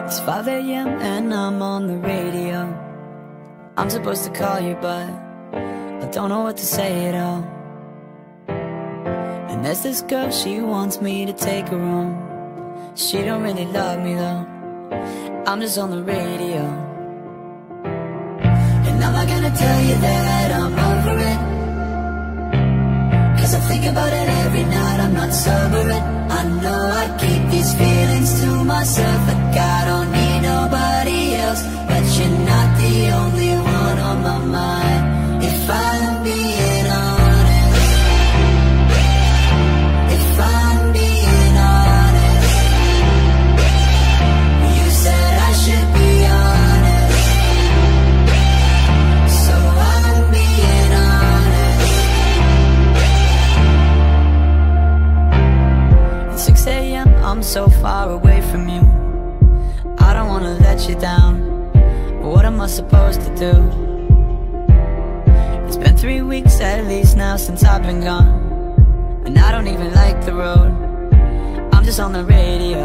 It's 5 a.m. and I'm on the radio. I'm supposed to call you, but I don't know what to say at all. And there's this girl, she wants me to take her home. She don't really love me though. I'm just on the radio. And I'm not gonna tell you that I'm over it, 'cause I think about it every night, I'm not sobering. I know I keep these feelings to myself, like I don't need nobody else. But you're not the only one on my mind, if I'm being honest. If I'm being honest, you said I should be honest, so I'm being honest. At 6 a.m. I'm so far away from you, I don't wanna let you down. What am I supposed to do? It's been 3 weeks at least now since I've been gone, and I don't even like the road. I'm just on the radio.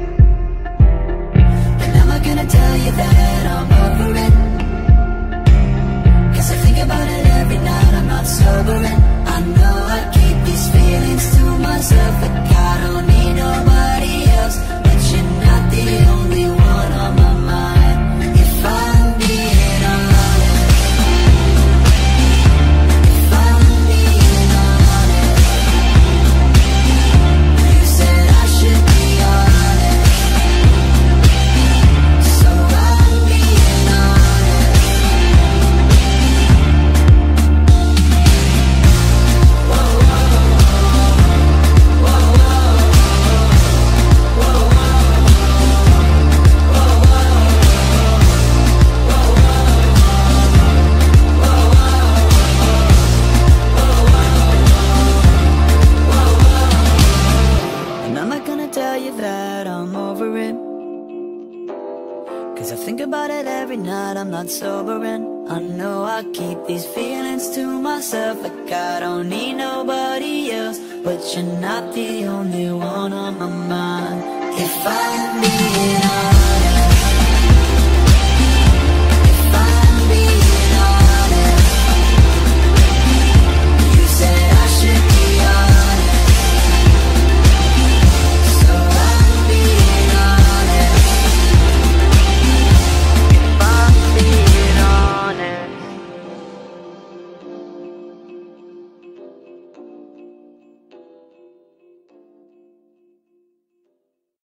And I'm not gonna tell you that I'm over it, 'cause I think about it every night, I'm not sobering. I know I keep these feelings to myself, like I don't need nobody else. But you're not the only one on my mind, if I'm being honest. If I'm being honest, you said I should be honest, so I'm being honest. And I'm not gonna tell you that I'm over it, 'cause I think about it every night, I'm not sobering. I know I keep these feelings to myself, like I don't need nobody else. But you're not the only one on my mind, if I'm being honest.